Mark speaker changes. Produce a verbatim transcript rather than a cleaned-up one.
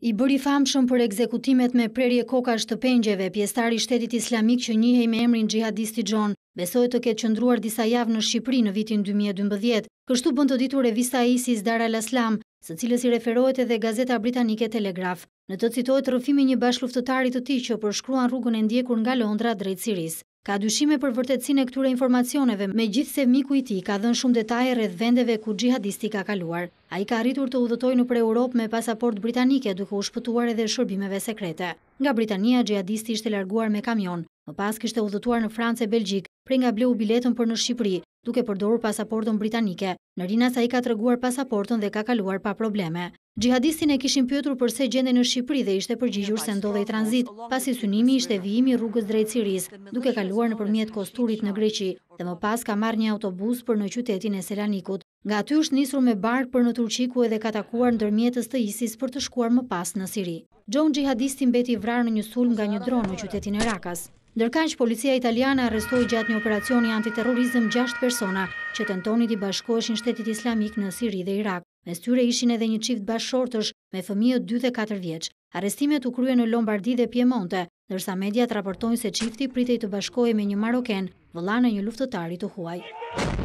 Speaker 1: I bëri famshëm për ekzekutimet me prerje kokash të pengjeve, pjesëtari i Shtetit Islamik që njihej me emrin xhihadisti Gjon, besohet të ketë qëndruar disa javë në Shqipëri në vitin dy mijë e dymbëdhjetë, kështu bën të ditur revista e ISIS Dar al-Islam, së cilës i referohet edhe gazeta britanike Telegraph, në të citohet rrëfimi një bashkëluftëtari të tij që përshkruan rrugën e ndjekur nga Londra drejt Siris. Ka dyshime për vërtetësinë e këtyre informacioneve, megjithse miku i tij ka dhënë shumë detaje rreth vendeve ku xhihadisti ka kaluar. Ai ka arritur të udhëtojë nëpër Europë me pasaportë britanike, duke u shpëtuar edhe shërbimeve sekrete. Nga Britania, xhihadisti ishte larguar me kamion. Më pas kishte udhëtuar në Francë e Belgjik, prej nga bleu biletën për në Shqipëri, duke përdorur pasaportën britanike. Në rinas ai ka treguar pasaportën dhe ka kaluar pa probleme. Xhihadistin e kishin pyetur përse gjendej në Shqipëri dhe ishte përgjigjur se ndodhej tranzit, pasi synimi ishte vijimi i rrugës drejt Siris, duke kaluar nëpërmjet Kosturit në Greqi, dhe më pas ka marrë një autobus për në qytetin e Selanikut. Nga aty është nisur me bark për në Turqi, ku edhe ka takuar ndërmjetës të ISIS për të shkuar më pas në Siri. Gjon xhihadisti mbeti i vrarë në një sulm nga një dron në qytetin e Rakas. Ndërkaq, policia italiane arrestoi gjatë një operacioni antiterrorizëm gjashtë persona që tentonin t'i bashkoheshin Shtetit Islamik në Siri dhe Irak. Mes tyre ishin edhe një çift bashkëshortësh me fëmijë dy dhe katër vjeç. Arrestimet u kryen në Lombardi dhe Piemonte, ndërsa mediat raportojnë se çifti pritej të bashkohej me një maroken, vëlla në një luftëtar i të huaj.